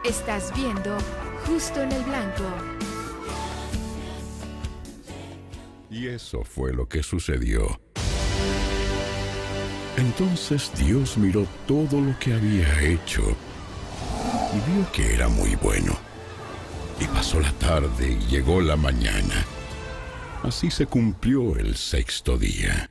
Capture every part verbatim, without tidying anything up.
Estás viendo Justo en el Blanco. Y eso fue lo que sucedió. Entonces Dios miró todo lo que había hecho y vio que era muy bueno. Y pasó la tarde y llegó la mañana. Así se cumplió el sexto día.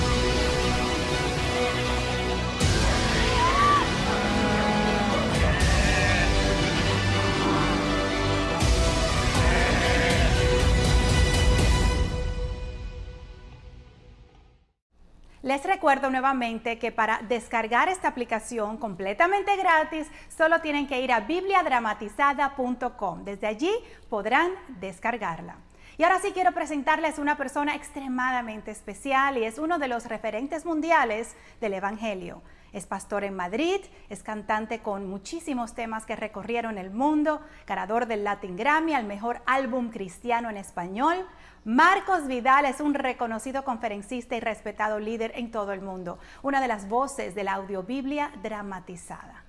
Les recuerdo nuevamente que para descargar esta aplicación completamente gratis, solo tienen que ir a biblia dramatizada punto com. Desde allí podrán descargarla. Y ahora sí quiero presentarles una persona extremadamente especial y es uno de los referentes mundiales del Evangelio. Es pastor en Madrid, es cantante con muchísimos temas que recorrieron el mundo, ganador del Latin Grammy al mejor álbum cristiano en español. Marcos Vidal es un reconocido conferencista y respetado líder en todo el mundo, una de las voces de la Audiobiblia dramatizada.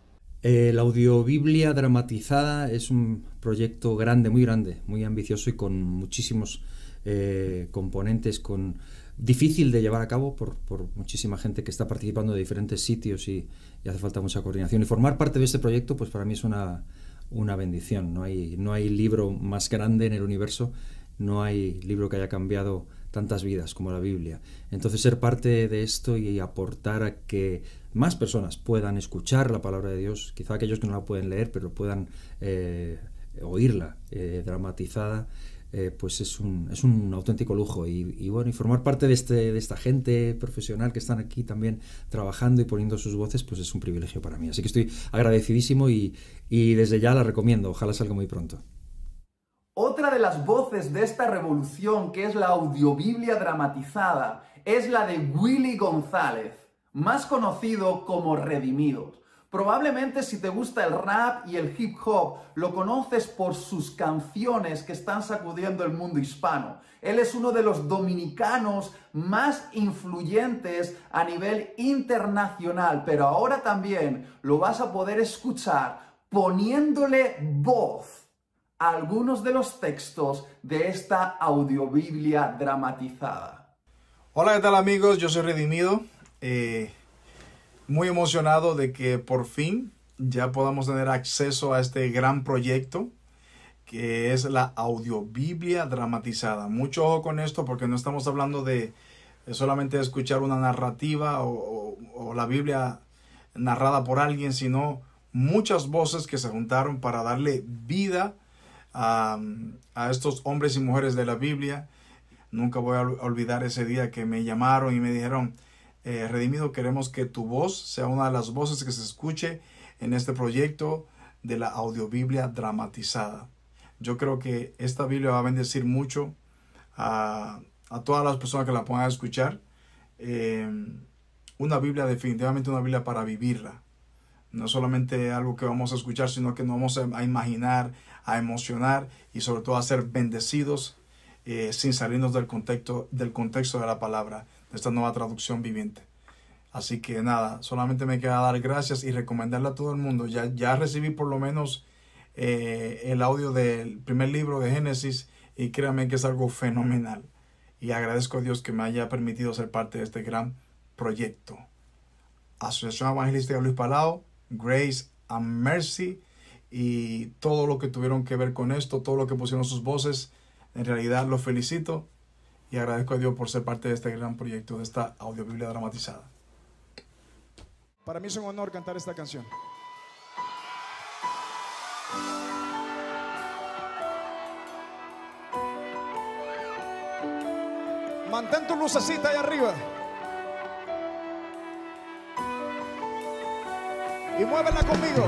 Eh, la Audiobiblia dramatizada es un proyecto grande, muy grande, muy ambicioso y con muchísimos eh, componentes, con difícil de llevar a cabo por, por muchísima gente que está participando de diferentes sitios y, y hace falta mucha coordinación. Y formar parte de este proyecto, pues para mí es una, una bendición. No hay, no hay libro más grande en el universo, no hay libro que haya cambiado tantas vidas como la Biblia. Entonces ser parte de esto y aportar a que más personas puedan escuchar la palabra de Dios, quizá aquellos que no la pueden leer, pero puedan eh, oírla eh, dramatizada, eh, pues es un, es un auténtico lujo. Y, y bueno, y formar parte de, este, de esta gente profesional que están aquí también trabajando y poniendo sus voces, pues es un privilegio para mí. Así que estoy agradecidísimo y, y desde ya la recomiendo. Ojalá salga muy pronto. Otra de las voces de esta revolución, que es la Audiobiblia dramatizada, es la de Willy González, más conocido como Redimidos. Probablemente si te gusta el rap y el hip hop, lo conoces por sus canciones que están sacudiendo el mundo hispano. Él es uno de los dominicanos más influyentes a nivel internacional, pero ahora también lo vas a poder escuchar poniéndole voz a algunos de los textos de esta Audiobiblia dramatizada. Hola, ¿qué tal amigos? Yo soy Redimido. Eh... Muy emocionado de que por fin ya podamos tener acceso a este gran proyecto que es la Audiobiblia dramatizada. Mucho ojo con esto porque no estamos hablando de solamente escuchar una narrativa o, o, o la Biblia narrada por alguien, sino muchas voces que se juntaron para darle vida a, a estos hombres y mujeres de la Biblia. Nunca voy a olvidar ese día que me llamaron y me dijeron: Eh, Redimido, queremos que tu voz sea una de las voces que se escuche en este proyecto de la Audiobiblia dramatizada. Yo creo que esta Biblia va a bendecir mucho a, a todas las personas que la puedan escuchar. Eh, una Biblia, definitivamente una Biblia para vivirla. No solamente algo que vamos a escuchar, sino que nos vamos a imaginar, a emocionar y sobre todo a ser bendecidos eh, sin salirnos del contexto, del contexto de la palabra, de esta nueva traducción viviente. Así que nada, solamente me queda dar gracias y recomendarle a todo el mundo. Ya, ya recibí por lo menos eh, el audio del primer libro de Génesis y créanme que es algo fenomenal. Y agradezco a Dios que me haya permitido ser parte de este gran proyecto. Asociación Evangelística Luis Palau, Grace and Mercy y todo lo que tuvieron que ver con esto, todo lo que pusieron sus voces. En realidad los felicito y agradezco a Dios por ser parte de este gran proyecto, de esta Audiobiblia dramatizada. Para mí es un honor cantar esta canción. Mantén tu lucecita ahí arriba y muévela conmigo.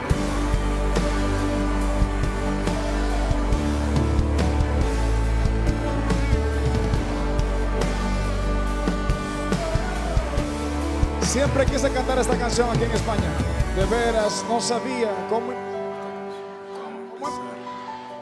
Siempre quise cantar esta canción aquí en España. De veras, no sabía cómo. cómo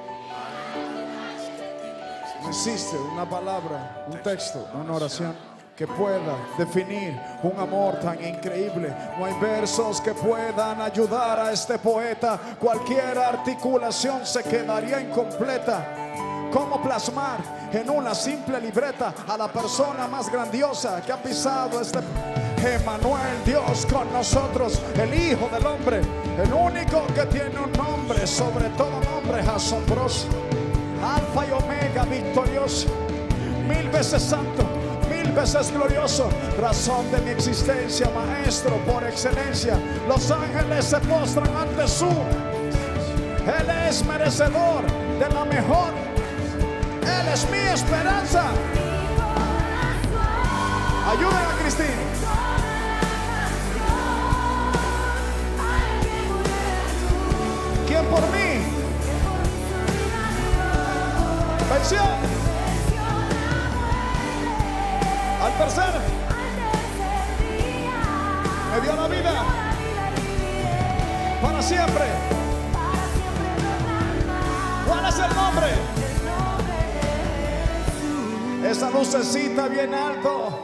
no existe una palabra, un texto, una oración que pueda definir un amor tan increíble. No hay versos que puedan ayudar a este poeta. Cualquier articulación se quedaría incompleta. ¿Cómo plasmar en una simple libreta a la persona más grandiosa que ha pisado este... Emmanuel, Dios con nosotros, el Hijo del Hombre, el único que tiene un nombre, sobre todo nombre asombroso, Alfa y Omega, victorioso, mil veces santo, mil veces glorioso, razón de mi existencia, maestro por excelencia. Los ángeles se postran ante su, Él es merecedor de la mejor, Él es mi esperanza. Ayúdenme a Cristina. ¿Quién por mí venció al tercer? Me dio la vida para siempre. ¿Cuál es el nombre? Esa lucecita bien alto.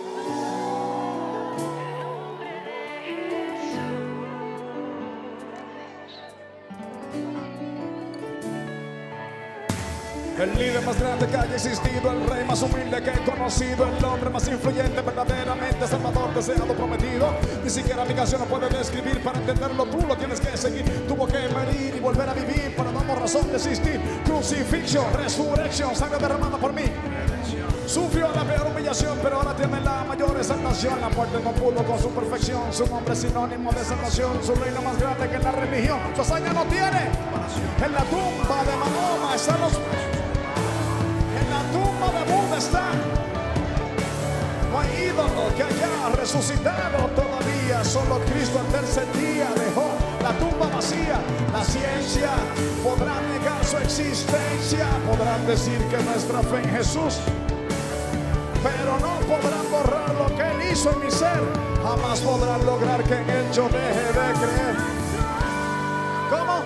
El líder más grande que haya existido, el rey más humilde que he conocido, el hombre más influyente, verdaderamente salvador, deseado, prometido. Ni siquiera mi canción no puede describir. Para entenderlo tú lo tienes que seguir. Tuvo que morir y volver a vivir para darnos razón de existir. Crucifixión, resurrección, sangre derramada por mí. Sufrió la peor humillación, pero ahora tiene la mayor exaltación. La muerte no pudo con su perfección. Su nombre es sinónimo de salvación. Su reino más grande que la religión. Su hazaña no tiene. En la tumba de Mahoma están los... En la tumba de Buda está. No hay ídolo que haya resucitado todavía. Solo Cristo al tercer día dejó la tumba vacía. La ciencia podrá negar su existencia. Podrán decir que nuestra fe en Jesús, pero no podrán borrar lo que Él hizo en mi ser. Jamás podrán lograr que en Él yo deje de creer. ¿Cómo?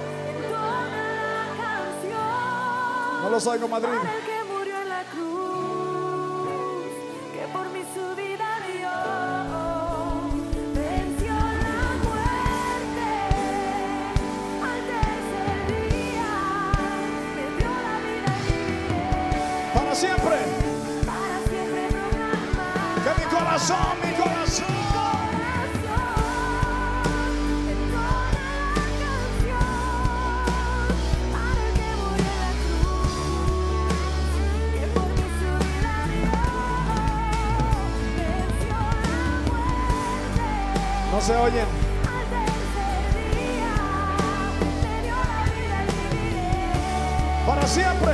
No los oigo, Madrid. Para siempre. Que mi corazón, mi corazón. No se oyen. Para siempre.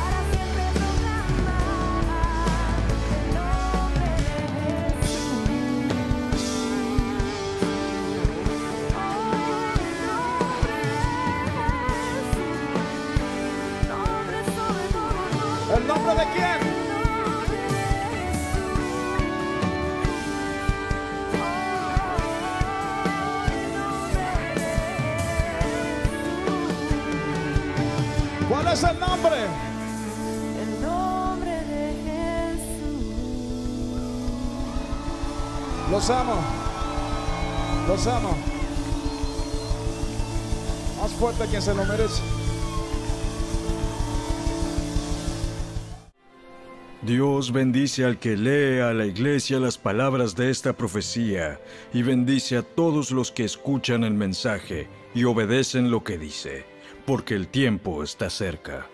¿El nombre de quién? ¿Cuál es el nombre? El nombre de Jesús. Los amo. Los amo. Más fuerte quien se lo merece. Dios bendice al que lee a la iglesia las palabras de esta profecía y bendice a todos los que escuchan el mensaje y obedecen lo que dice, porque el tiempo está cerca.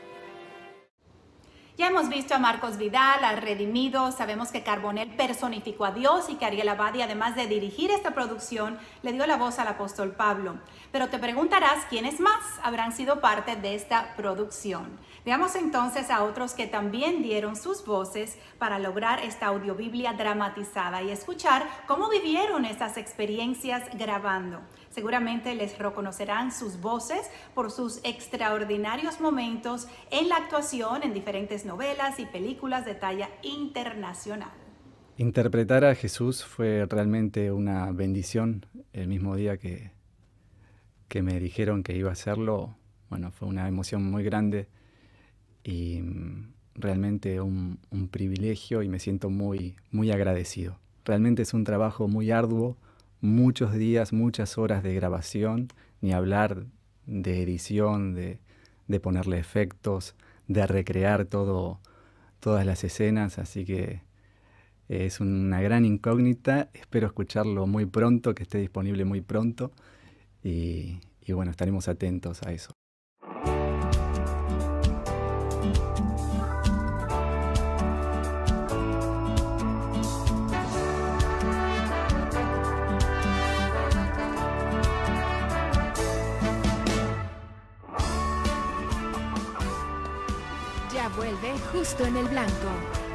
Ya hemos visto a Marcos Vidal, al Redimido, sabemos que Carbonell personificó a Dios y que Ariel Abadi, además de dirigir esta producción, le dio la voz al apóstol Pablo. Pero te preguntarás quiénes más habrán sido parte de esta producción. Veamos entonces a otros que también dieron sus voces para lograr esta audiobiblia dramatizada y escuchar cómo vivieron estas experiencias grabando. Seguramente les reconocerán sus voces por sus extraordinarios momentos en la actuación en diferentes novelas y películas de talla internacional. Interpretar a Jesús fue realmente una bendición. El mismo día que, que me dijeron que iba a hacerlo, bueno, fue una emoción muy grande y realmente un, un privilegio y me siento muy, muy agradecido. Realmente es un trabajo muy arduo, muchos días, muchas horas de grabación, ni hablar de edición, de, de ponerle efectos, de recrear todo, todas las escenas, así que es una gran incógnita. Espero escucharlo muy pronto, que esté disponible muy pronto y, y bueno, estaremos atentos a eso. Ya vuelve Justo en el Blanco.